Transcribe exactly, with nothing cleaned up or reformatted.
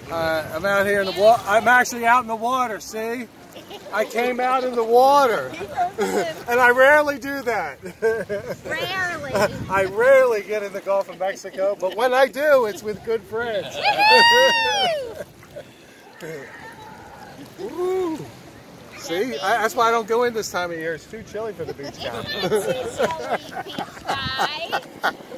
Uh, I'm out here in the water. I'm actually out in the water, see? I came out in the water. And I rarely do that. Rarely. I rarely get in the Gulf of Mexico, but when I do, it's with good friends. Woo! See? I, that's why I don't go in this time of year. It's too chilly for the beach guy. It's too chilly, beach guy.